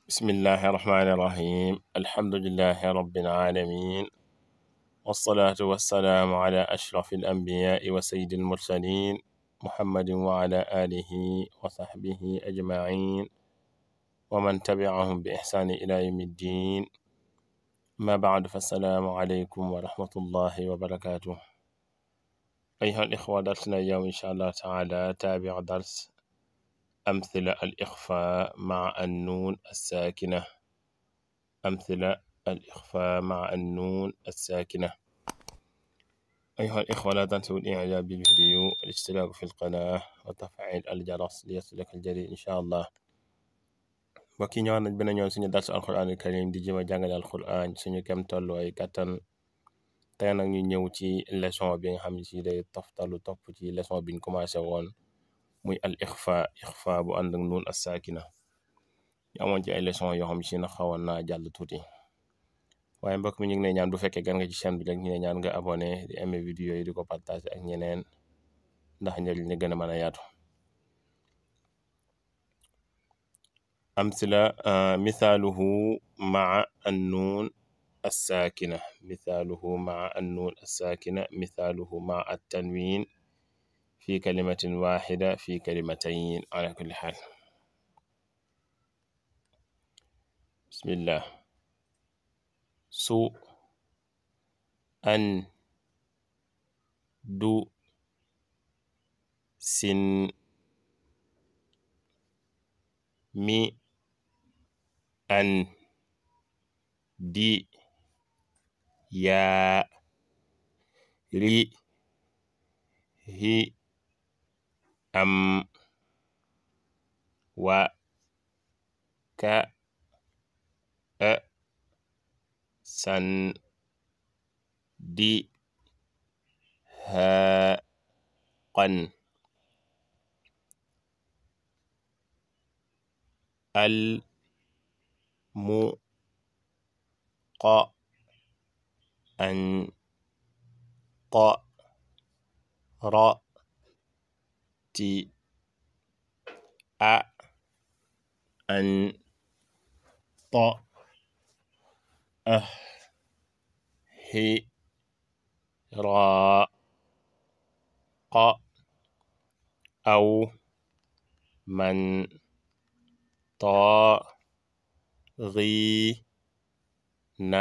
بسم الله الرحمن الرحيم. الحمد لله رب العالمين، والصلاة والسلام على أشرف الأنبياء وسيد المرسلين محمد وعلى آله وصحبه أجمعين ومن تبعهم بإحسان إلى يوم الدين. ما بعد، فالسلام عليكم ورحمة الله وبركاته. أيها الإخوة، درسنا اليوم إن شاء الله تعالى تابع درس أمثلة الإخفاء مع النون الساكنة. أمثلة الإخفاء مع النون الساكنة. أيها الإخوة، لا تنسوا الإعجاب بالفيديو والاشتراك في القناة وتفعيل الجرس ليصلك الجديد إن شاء الله. mbokk yi ñëwaat nañ benn ñoon suñu darsu alquran al karim di jëm a jàngale alquran suñu kem tollu ay kattan. tey nag ñu ñëw ci leçon bi nga xam ne ci day toftalu topp ci leçon biñ commencé woon, muy al ixfa bu ànd ak nuun as saakina. ñu amoon ci ay leçon yoo xam ne ci na xawoon naa jàll tuuti, waaye mbokk mi ñu ngi lay ñaan bu fekkee gan nga ci chaîne bi rek ñu ne ñaan nga abonné di aimer vidéo yi di ko partager ak ñeneen ndax njëriñ li gën a mën a yaatu. amsila misaaluhu maa annuun assaakina. misaaluhu maa annuun assaakina. misaaluhu maa attanwiin fi kalimatin waaxida fi kalimatayn ala kulli xaal. bismillah. su an du sin mi an di yaa ri hi am wa ka san di haa qan al mu qa an qa ra ti a an ta hi ra qa aw man ta ri na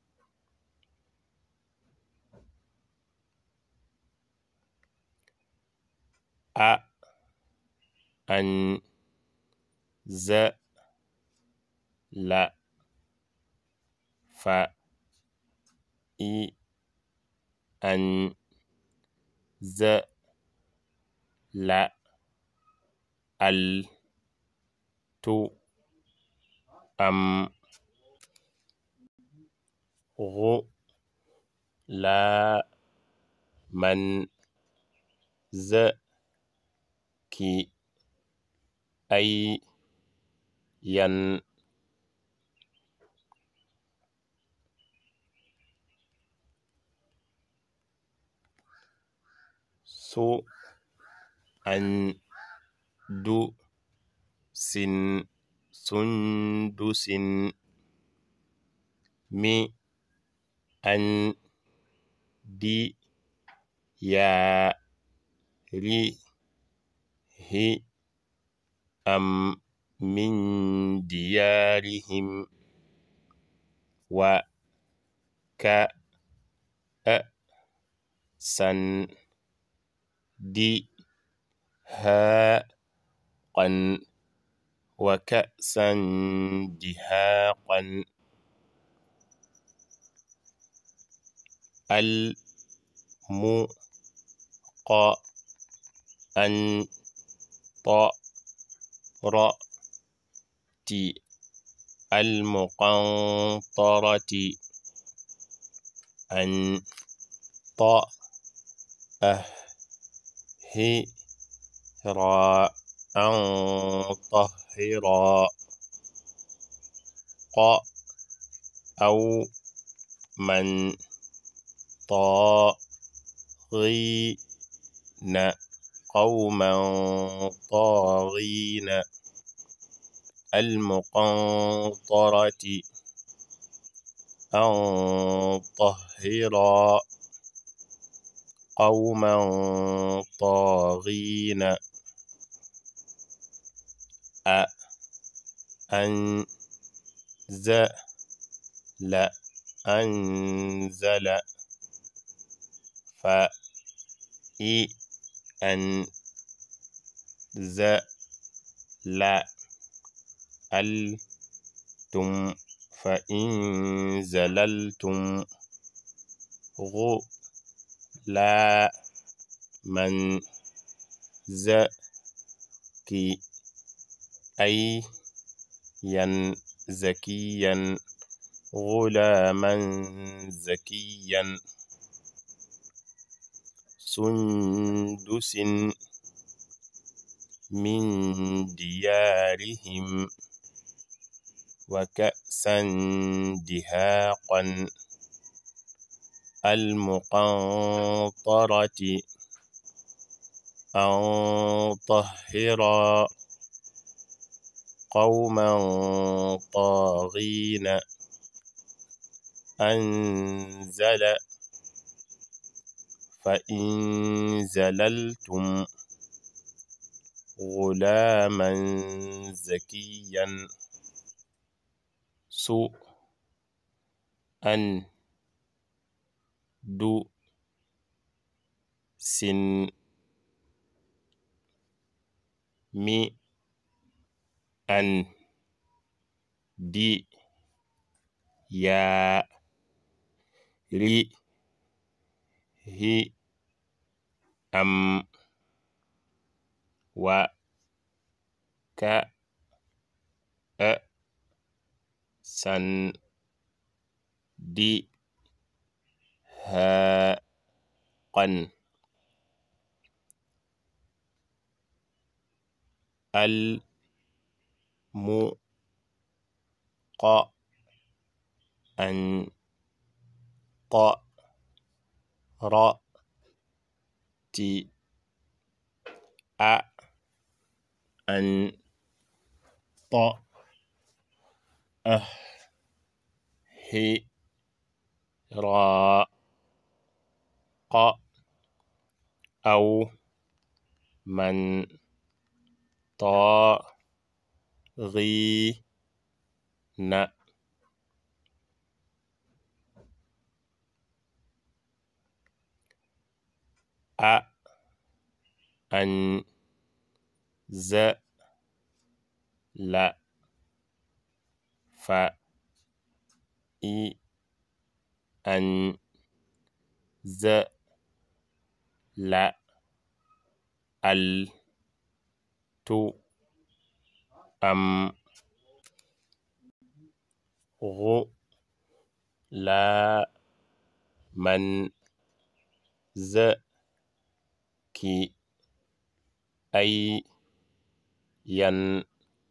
a an za la fa i an za la al tu am ru la man za ki ay yan su an du sin sundusin mi an di yaa ri hi am min diyaarihim wa ka san di haa qan wa ka'san dihaaqan al mu qa an ta ra ti al muqantarati an ta hi ra an tahira qa aw man طاغين قوما طاغين المقنطرة أن طهرا قوما طاغين أنزل أنزل فإن زللتم غلاما زكيا غلاما زكيا سندس من ديارهم وكأسا دهاقا المقنطرة أن طهرا قوما طاغين أنزل فإن زللتم غلاما زكيا سندس من ديارهم وكأسا دهاقا المقنطرة أن طهرا أو من طاغين أنزل فإن زللتم غلاما زكيا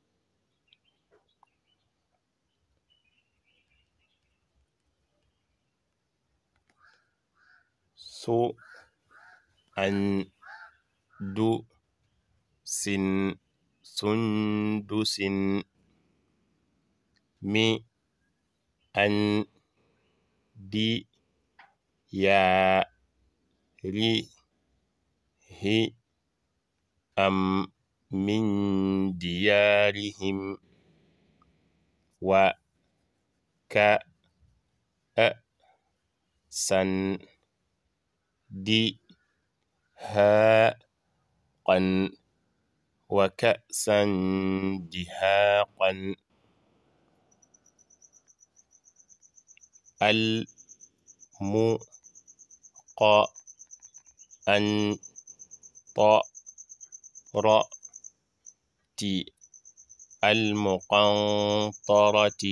سندس من ديارهم وكأسا دهاقا المقنطرة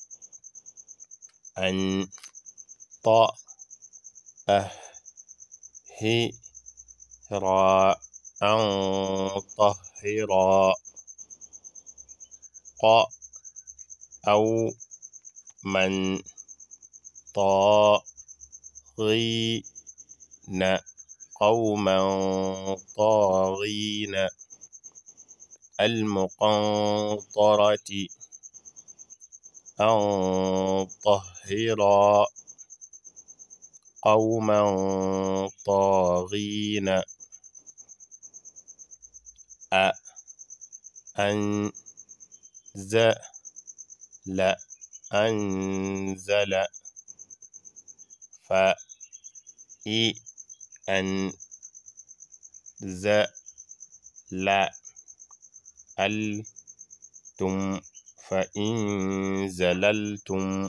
أن طهرا أو من طاغين قوما طاغين المقنطرة أن طهرا قوما طاغين أنزل فإن زللتم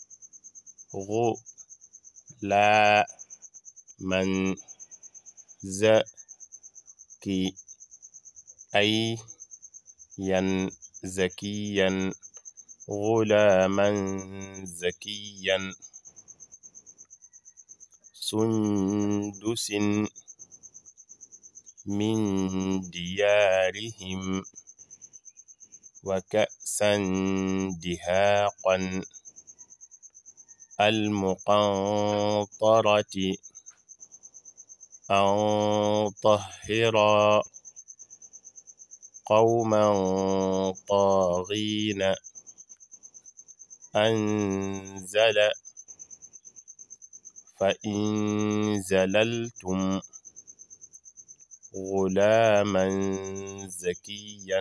غلاما زكيا غلاما زكيا سندس من ديارهم وكأسا دهاقا المقنطرة أن طهرا قوما طاغين أنزل فإن زللتم غلاما زكيا.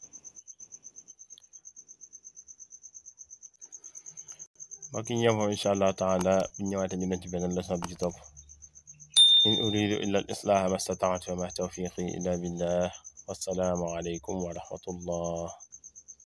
mbokk yi ñëw incha allah taala bu ñëwaate ñu ci beneen leçon bi ci topp in uridu illa al islaha ma stata'tu wa ma tawfiqi illa billah wassalaamu alaykum wa rahmatullah.